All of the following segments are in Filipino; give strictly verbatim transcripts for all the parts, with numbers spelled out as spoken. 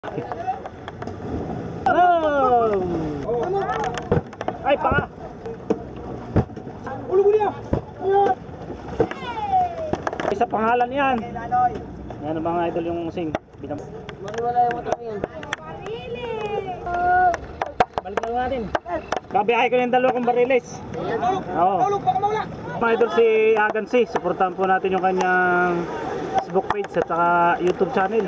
Oh! Ay, pa! Ulo ko niya! Isa pangalan yan. Yan ang mga idol yung sing. Binam. Maniwala yung mata ko yan. Balik na natin. Kabiyahe ko yung dalawa kong bariles. Oo. Tulog, baka mawala! Mga idol si Agansi. Supportahan po natin yung kanyang Facebook page at saka YouTube channel.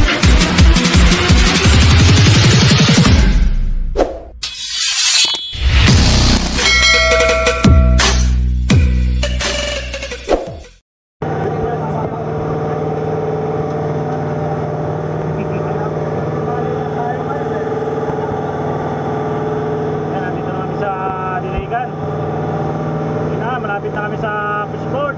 Malapit na kami sa fishport.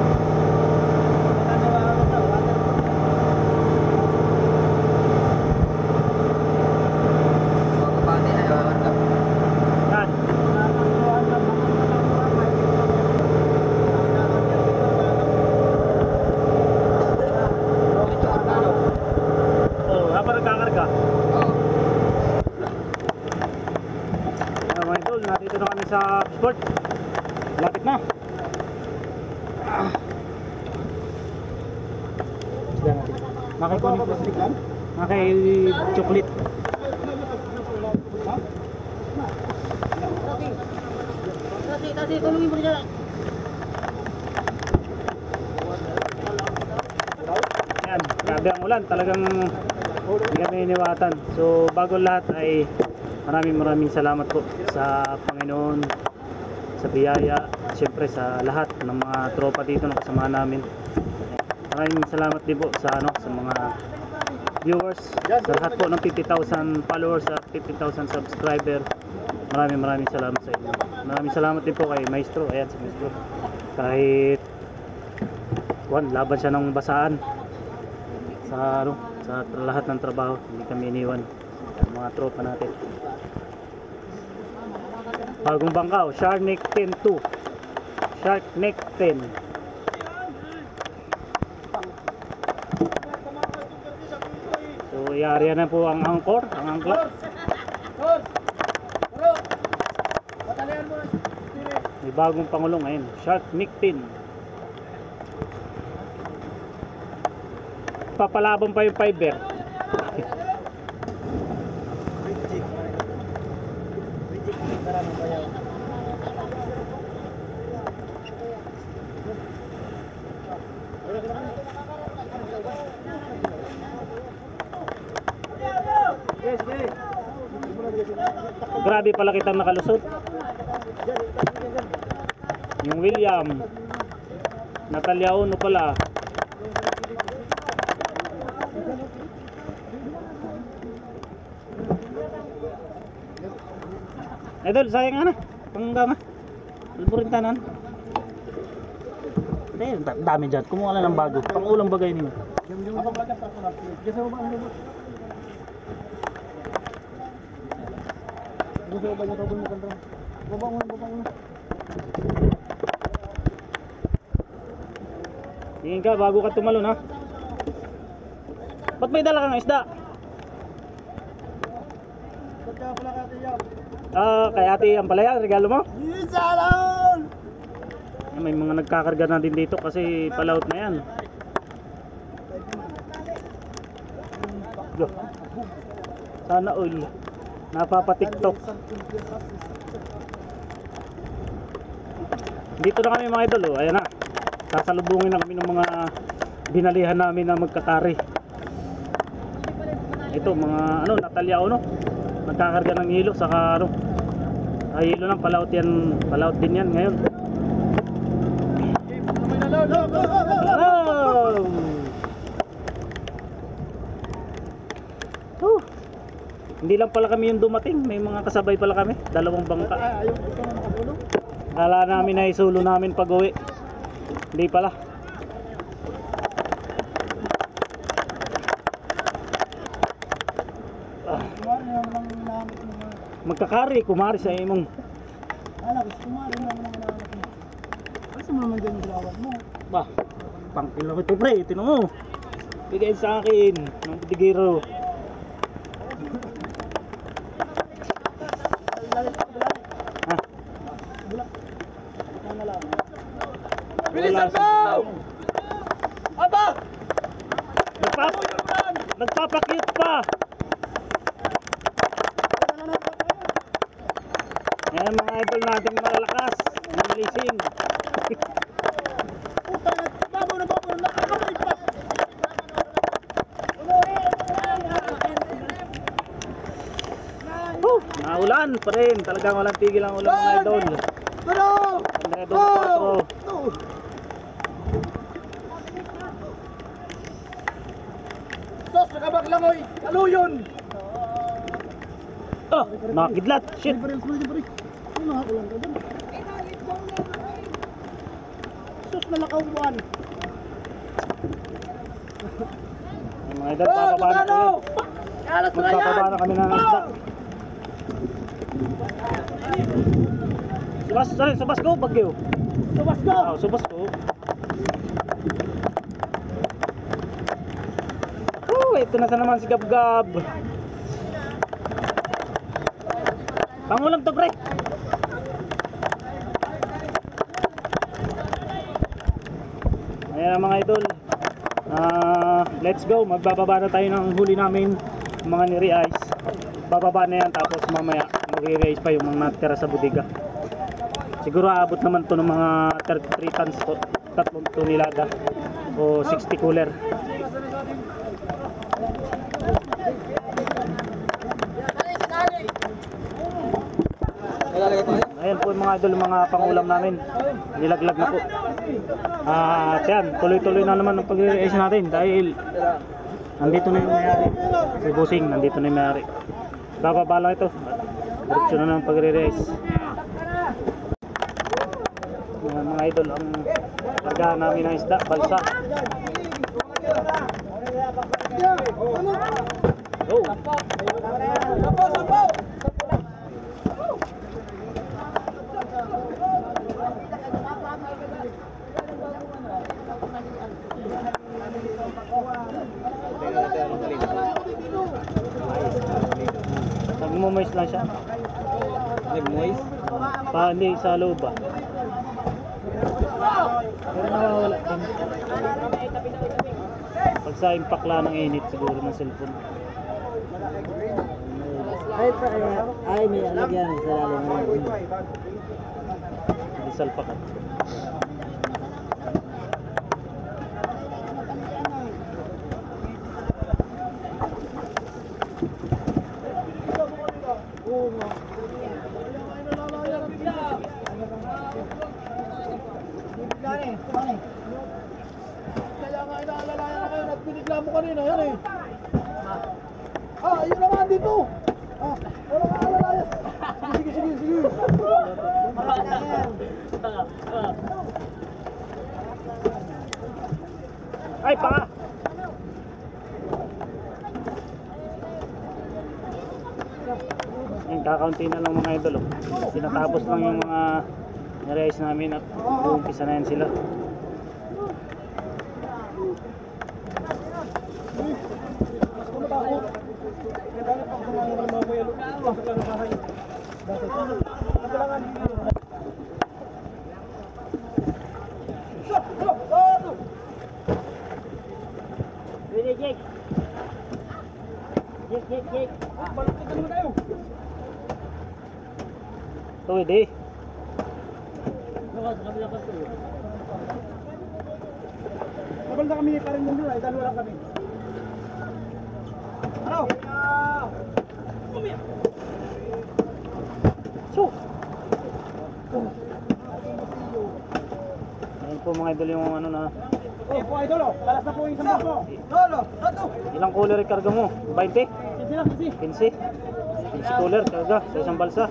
Yan. Oh, habang nagkakarga. Mga idol, nandito na kami sa fishport. Malapit na. Nakay ko ni Nakay chocolate. Kasi, kasi, tulungin mo niya. Yan, grabe ang ulan. Talagang hindi kami iniwatan. So, bago lahat ay maraming maraming salamat po sa Panginoon, sa biyaya, siyempre sa lahat ng mga tropa dito na kasama namin. Maraming salamat din po sa ano sa mga viewers, sa lahat po ng fifty thousand followers at fifty thousand subscriber. Maraming maraming salamat sa inyo. Maraming salamat din po kay Maestro. Ayan si Maestro. Kahit kuwan, laban siya ng basaan sa ano, sa lahat ng trabaho, hindi kami iniwan. Mga tropa natin. Bagong bangkaw, Sharkneck ten two. Sharkneck ten. So, yari na po ang angkor, ang angkla. May bagong pangulong ngayon, Sharkneck ten. Papalaban pa yung fiber. Grabe pala kitang nakalusot. Yung William Natalia Uno pala. Idol, sayang nga na. Pangga nga. Alburintanan. Eh, dami dyan. Kumuha na ng bago. Pangulang bagay niyo. Tingin ka bago ka tumalon ha. Ba't may dala kang isda? Ah, kay ate yan pala yan, regalo mo? May mga nagkakarga na din dito kasi palaut na yan. Yo. Sana all napapa-TikTok. Dito na kami mga idol, oh. Ayan na. Sasalubungin na kami ng mga binalihan namin na magkakari. Ito mga ano, Natalia Uno. Nagkakarga ng hilo saka ano. Ay hilo lang palaut yan, palaut din yan ngayon. Oh! Oh. Hindi lang pala kami yung dumating, may mga kasabay pala kami, dalawang bangka. Akala namin na isulo namin pag uwi. Hindi pala. Ah. Magkakari, kumari sa imong. Kumari naman ang naman. Kasi mo naman dyan yung gawad mo. Bah, pang kilometro pre, tinan mo. Bigay sa akin ng Budigiro. Nagpapa Aba! Nagpap Nagpapakit pa. Ayan mga idol nating malalakas. Nanglising. Puta na, babaw na babaw na, nakakabalik pa. Woo! Naulan pa rin. Talagang walang tigil ang ulan mga idol. Ano? Andre Don Castro. Tos, nakabak lang oy. Ano yun? Ah, nakakidlat. Shit. Ano nakakulang ka dun? Sus, nalakawuan. Ayan, mga idol, bababa na po yun. Alas na yan! Magbababa na kami ng isda. Subas, sorry, subas ko, bagyo. Subas ko! Ah, subas ko. Oh, ito na sa naman si Gab-Gab. Pangulam to, pre. Ayan mga idol. Ah, let's go. Magbababa na tayo ng huli namin, mga nire-ice. Bababa na yan tapos mamaya magre-ice pa yung mga natira sa bodega. Siguro aabot naman to ng mga thirty-three tons to, tatlong tonelada o sixty cooler. Ayan po yung mga idol, yung mga pangulam namin. Nilaglag na po. Ah, uh, yan, tuloy-tuloy na naman ang pag-ice natin dahil nandito na yung mayari. Si Busing, nandito na yung mayari. Bababa lang ito. Diretso na ng pag-ice. Ayan mga idol, ang kargahan namin ng isda, balsa. Go! Nagmo-moist lang siya. Nag-moist? Pa, hindi, sa loob ba? Pero nawawala din. Pag sa impact lang ng init siguro ng cellphone. Ay, ay, may alagyan sa lalim. Hindi salpakan. Kaya nga inaalalayan na kayo, nagpinigla mo kanina, yan eh. Ah, yun naman dito. Ah, wala ka alalayan. Sige, sige, sige, sige. Ay, pa! Yung kakaunti na lang mga idol. Oh. Tinatapos lang yung mga na-realize namin at uumpisa na yan sila. Jake, Jake. Jake, Jake, Jake. Balik ka naman tayo. Tuwid eh. Mabanda kami pa rin nandun ay dalawa lang kami. Ano? So. Ayan po mga idol yung ano na. Oh, po idol oh. Talas na po yung isang po. Lolo, tato. Ilang cooler ikarga mo? twenty? Sige lang, sige. fifteen? fifteen cooler karga sa isang balsa.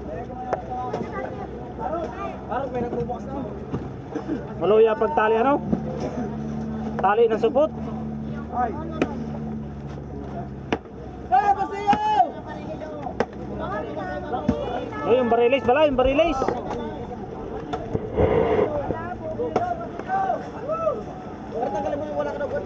Parang may nagbubukas na. Maluya pagtali ano? Tali ng supot. Ay. Eh, basiyaw! Oh, yung barilis bala, yung barilis. Pero tanggalin mo yung wala ka na buwan.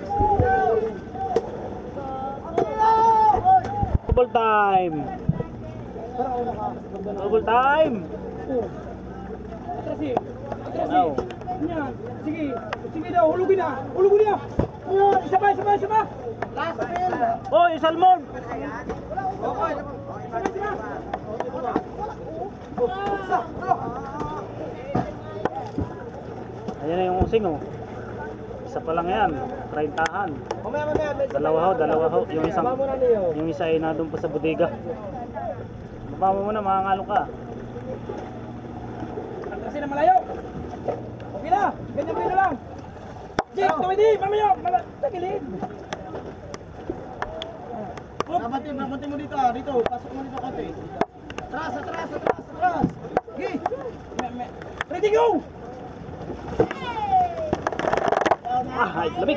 Double time. Parang ako naka. Double time. Atrasi. Now. Yan. Sige. Sige daw, hulugin na. Hulugin niya. Yan, isa pa, isa pa, isa pa. Last field. Oh, yung salmon! Okay. Isa pa, isa pa. Isa. Ayan na yung using oh. Isa pa lang yan, trentahan. Mamaya, mamaya. Dalawa ho, dalawa ho. Yung isang, yung isa ay nandun pa sa bodega. Baba mo muna, makakalo ka. Kasi na malayo. Okay na. Ganyan mo lang. Jake, tumidi. Mamaya. Mala- sa gilid. Babatin, babatin mo dito. ah. Dito. Pasok mo dito konti. Atras, atras, atras, atras. Gi. Me- me- Ready, go! Ah, ay, lamig.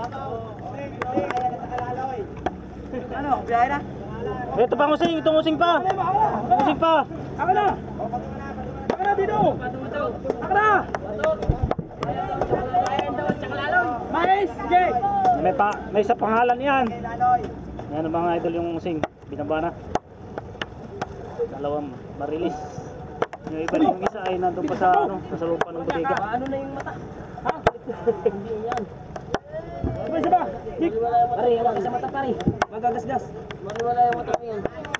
Ano? Biyahe na? Ito pa ang using, itong using pa. Using pa. Ako na! Ako na dito! Ako na! Mais! Jake! May pa, may isa pangalan yan. Yan ang mga idol yung using. Binaba na. Dalawang marilis. Yung iba yung isa ay nandun pa sa ano, sa lupa ng bodega. Ano na yung mata? Ha? Hindi yan. Ano isa ba? Jake! Pare, wala sa mata pare. Magagasgas. Wala yung mata yan.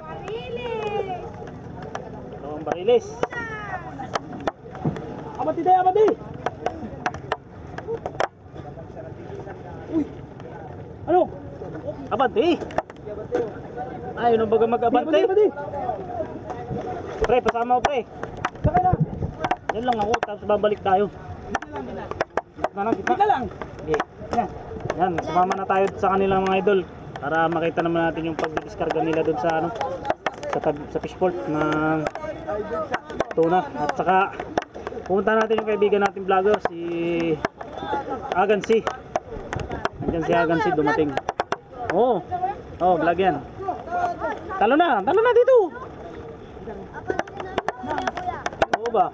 Dalawang marilis. Abati day, abati! Uy! Ano? Abante. Ayun ang baga mag-abante. Abati, abati! Pre, pasama ko pre. Sakay na! Yan lang ako, tapos babalik tayo. Na lang, Kita lang! Okay. Yan. Yan, sumama na tayo sa kanilang mga idol para makita naman natin yung pag-discarga nila doon sa ano sa tab sa fishport ng tuna at saka pumunta natin yung kaibigan natin vlogger si Agansi. Nandiyan si Agansi dumating. Oo. Oh, oh, vlog yan. Talo na, talo na dito. Oo ba?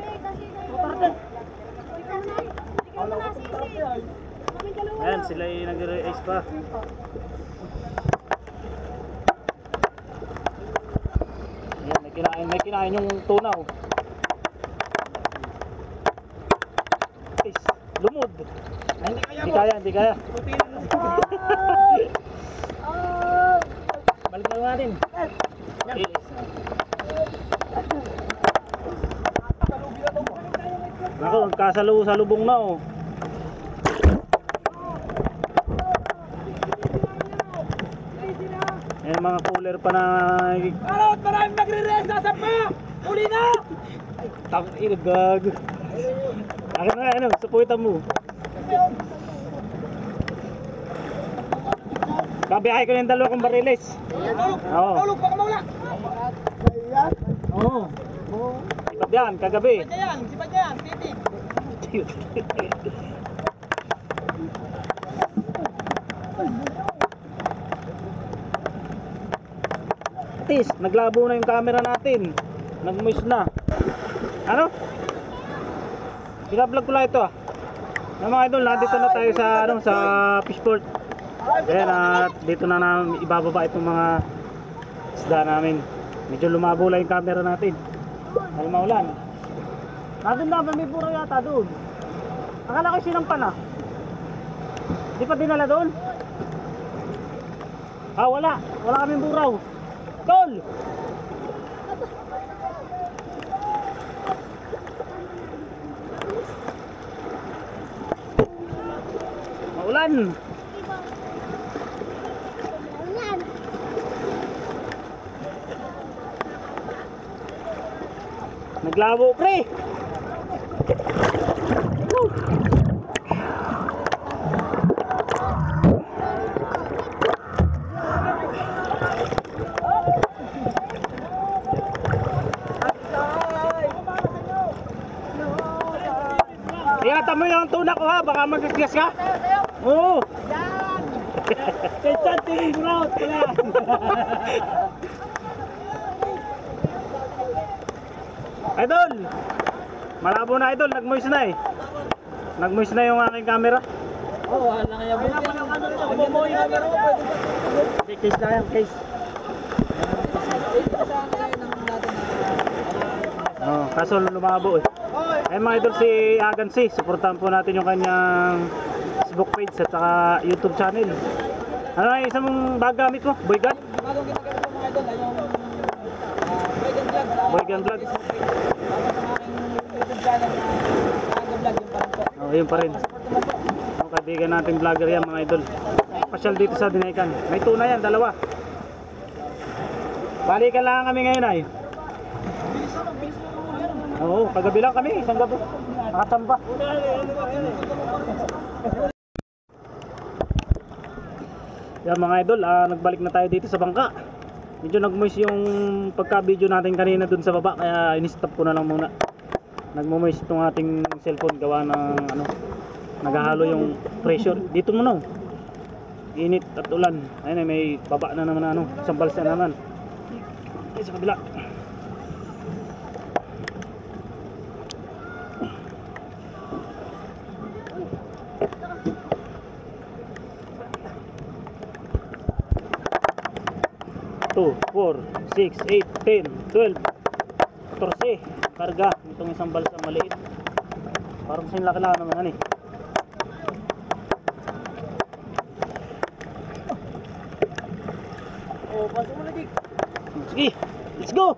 Ayan, sila ay nag-race pa. Ayan, may kinain, may kinain yung tuna oh. Is, lumod. Hindi kaya Hindi mo! kaya, hindi kaya. Balik na lang natin. Nako, nagkasalo sa lubong na oh. Ayan mga cooler pa na Ano? Maraming magre-rest! Nasaan pa? Uli na! tang inagag. Akin na ano, supuitan mo. Babiyahe ko na yung dalawa kong bariles. Tulog! Oo. Tulog! Baka mawala! Oo. Ibab yan, kagabi. Sipa yan! Sipa yan! Titig! Atis, naglabo na yung camera natin. Nag-moist na. Ano? Pinablog ko lang ito ah. Yung mga idol, nandito na tayo sa ano, sa fishport. Ayan, at dito na namin ibababa itong mga isda namin. Medyo lumabo lang yung camera natin. Dahil maulan. Nandun na, may puro yata doon. Akala ko sinampan ah. Di pa dinala doon? Ah, wala. Wala kaming buraw. Tol! Maulan! Naglabo pre! Woo! Ingatan mo yung tuna ko ha, baka magasgas ka. Oo. Kaya tingin mo out pala! Idol! Malabo na idol, nag-moist na eh. Nag-moist na yung aking camera. Oo, wala na kaya buti. Ano mo yung camera mo? Pwede Case na yan, case. Oh, kaso lumabo eh. Ay mga idol, si Agansi, supportahan po natin yung kanyang Facebook page at saka YouTube channel. Ano ay isang bag gamit mo? Boygan? Bagong ginagamit ko mga idol ay yung ah, Boygan Vlog. Boygan Vlog. Tapos ang aking YouTube channel na Aga Vlog yung parang po. Oh, yun pa rin. Support naman po. Ang kaibigan nating vlogger yan mga idol. Pasyal dito sa Dinaykan. May tuna yan, dalawa. Balikan lang kami ngayon ay. Oo, kagabi lang kami, isang gabi. Nakatamba. Yan mga idol, ah, nagbalik na tayo dito sa bangka. Medyo nagmoist yung pagka-video natin kanina dun sa baba, kaya in-stop ko na lang muna. Nagmo-moist itong ating cellphone gawa ng ano, naghahalo yung pressure. Dito mo no. Init at ulan. Ayun ay may baba na naman ano, isang balsa naman. Ay, sa kabila. two, four, six, eight, ten, twelve, fourteen karga itong isang balsa maliit. Parang sin laki-laki naman yan eh. Oh, pasok mo na dik. Sige, let's go.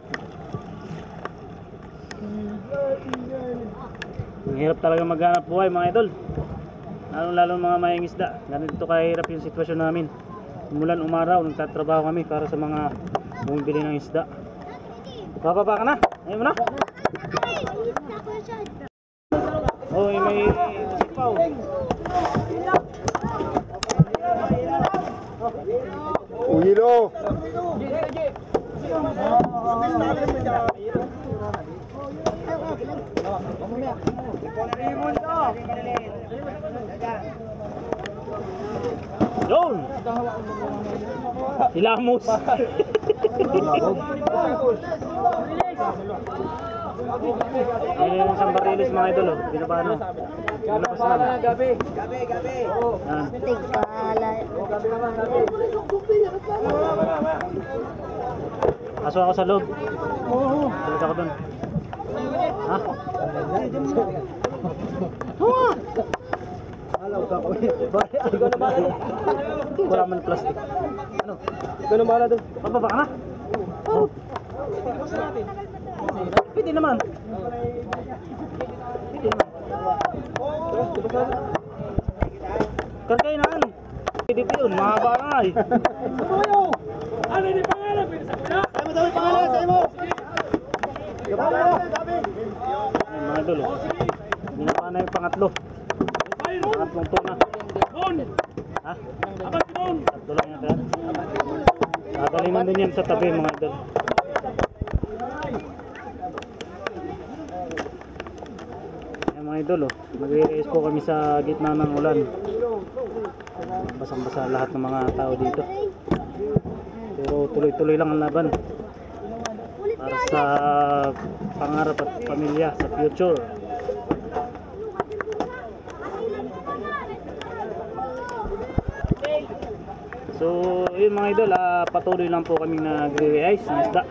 Ang hirap talaga maghanap buhay mga idol, lalo lalo mga mayang isda. Ganito kahirap yung sitwasyon namin. Umulan umaraw, nagtatrabaho kami para sa mga bumibili ng isda. Bababa ka na? Ayaw mo na? Oh, may sipaw. Uyilo. Yun! Hilamos! Ayun yung isang barilis mga idol oh. Binaba na. Nalapas na. Gabi, gabi, gabi. Yan. Gabi naman, gabi. Pasok ako sa loob. Balik ako dun. Ha? Ikaw na bala doon. Wala man plastic. Ano? Ikaw na bala doon. Bababa ka na? Oh. Pwede naman. Pwede naman. Kargay na. Pwede pa yun. Mahaba nga eh. Ano yung pangalan? Pwede sa kula? Ay, madami pangalan sa imo. Gabi, gabi. Ayun, mga idol oh. Binaba na yung pangatlo. Pangatlong tuna. Ha? Tatlo lang yata yan. Dadali nandun yan sa tabi mga idol. Ayan mga idol oh. Mag-i-race po kami sa gitna ng ulan. Basang-basa lahat ng mga tao dito. Pero tuloy-tuloy lang ang laban. Para sa pangarap at pamilya sa future. So, yun mga idol, ah, patuloy lang po kaming nagre-re-ice ng isda.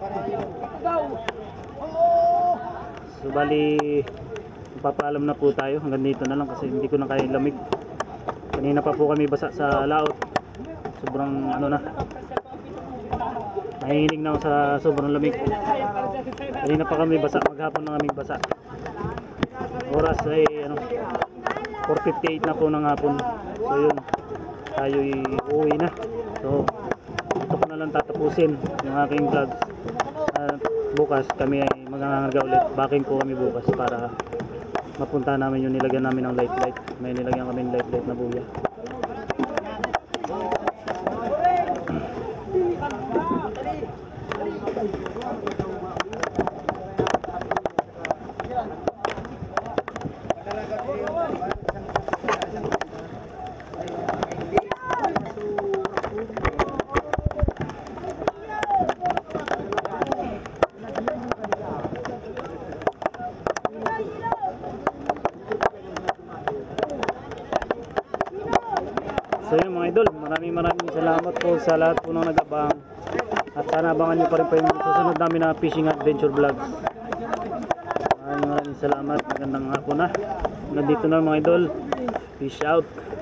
So, bali, papaalam na po tayo. Hanggang dito na lang kasi hindi ko na kaya lamig. Kanina pa po kami basa sa laot. Sobrang ano na. Nahihinig na ako sa sobrang lamig. Kanina pa kami basa, maghapon na kami basa. Oras ay ano, four fifty-eight na po ng hapon. So, yun. Tayo'y uuwi na. So, ito ko na lang tatapusin yung aking vlog. At bukas kami ay magangangarga ulit. Backing po kami bukas para mapunta namin yung nilagyan namin ng light light. May nilagyan kami ng light light na buya. So yun mga idol, maraming maraming salamat po sa lahat po ng nag-abang. At sana abangan nyo pa rin pa yung susunod namin na fishing adventure vlog. Maraming maraming maraming salamat. Magandang hapon na. Nandito na mga idol. Peace out.